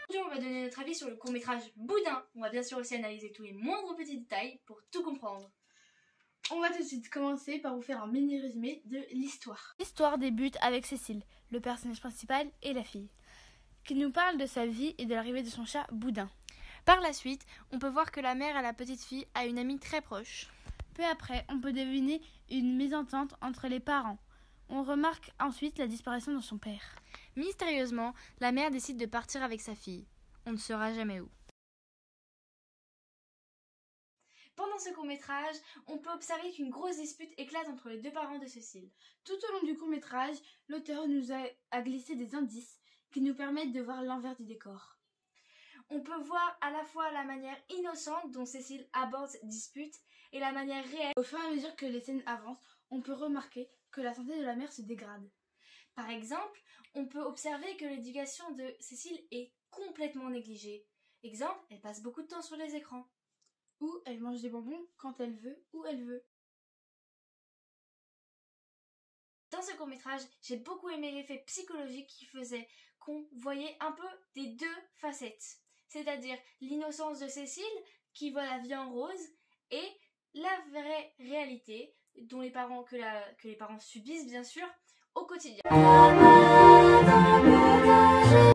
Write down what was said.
Aujourd'hui, on va donner notre avis sur le court-métrage Boudin. On va bien sûr aussi analyser tous les moindres petits détails pour tout comprendre. On va tout de suite commencer par vous faire un mini résumé de l'histoire. L'histoire débute avec Cécile, le personnage principal et la fille, qui nous parle de sa vie et de l'arrivée de son chat Boudin. Par la suite, on peut voir que la mère et la petite fille a une amie très proche. Peu après, on peut deviner une mésentente entre les parents. On remarque ensuite la disparition de son père. Mystérieusement, la mère décide de partir avec sa fille. On ne saura jamais où. Pendant ce court-métrage, on peut observer qu'une grosse dispute éclate entre les deux parents de Cécile. Tout au long du court-métrage, l'auteur nous a glissé des indices qui nous permettent de voir l'envers du décor. On peut voir à la fois la manière innocente dont Cécile aborde cette dispute et la manière réelle. Au fur et à mesure que les scènes avancent, on peut remarquer que la santé de la mère se dégrade. Par exemple, on peut observer que l'éducation de Cécile est complètement négligée. Exemple, elle passe beaucoup de temps sur les écrans. Ou elle mange des bonbons quand elle veut, où elle veut. Dans ce court-métrage, j'ai beaucoup aimé l'effet psychologique qui faisait qu'on voyait un peu des deux facettes. C'est-à-dire l'innocence de Cécile, qui voit la vie en rose, et la vraie réalité dont que les parents subissent bien sûr au quotidien.